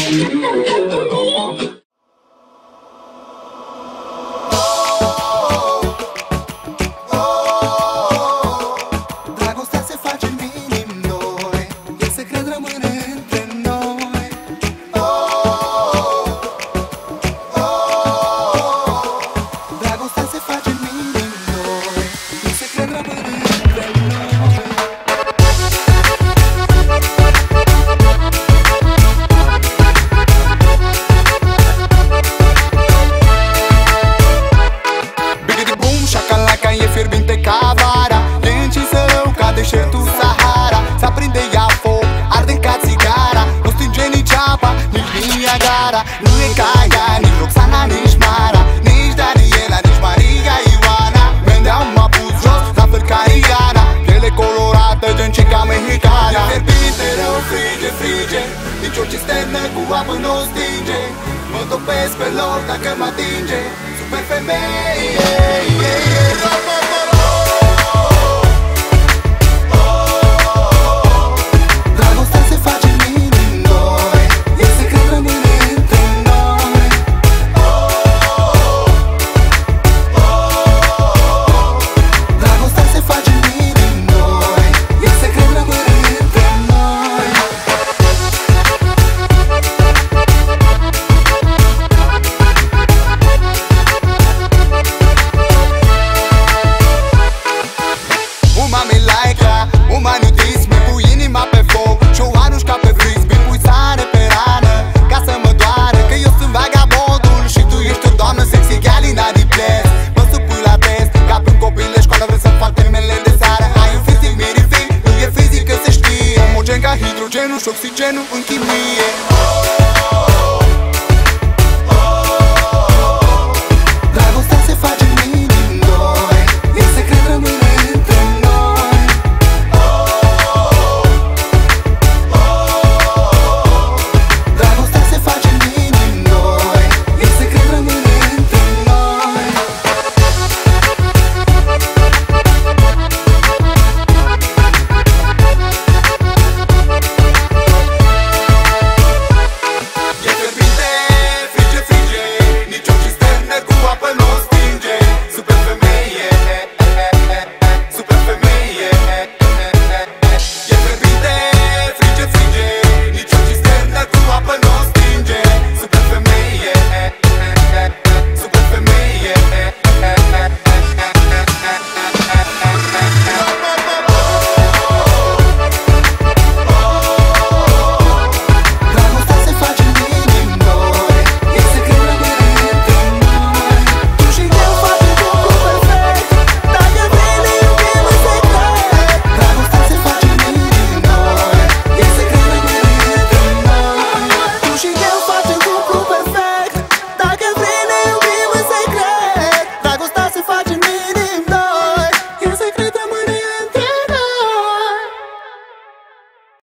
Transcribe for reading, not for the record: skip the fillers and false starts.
Dragostea se face în minim noi, e secret, rămâne între noi. Dragostea se face în minim noi, e secret, rămâne între noi. Bigidi boom, șacalaca e fierbinte ca vara, e încinsă rău ca deșertul Sahara. S-aprinde ea foc, arde ca țigara, nu stinge nici apa, nici Niagara. Nu e ca ea, nici Roxana, nici Mara, nici Daniela, nici Maria Ioana. Vendeau m-a pus jos, la fel ca Rihanna, piele colorată, gen chica mexicana. E fierbinte rău, frige, frige, nici o cisternă cu apă nu o stinge. Mă topesc pe loc dacă mă atinge, super femeie. Dragostea se face în minim noi, e secret, rămâne între noi. Dragostea se face în minim noi, e secret, rămâne între noi. Uma me like-a, uma nudism, pui inima pe foc și o arunci ca pe frisbee. Pui sare pe rană ca să mă doară, că eu sunt vagabondul și tu ești o doamnă sexy, gal in Adidas. Mă supui la test, ca pe un copil de școală, vrei să fac temele de seară. Ai un fizic mirific, nu e fizic că se știe, omogen ca hidrogenul și oxigenul în chimie.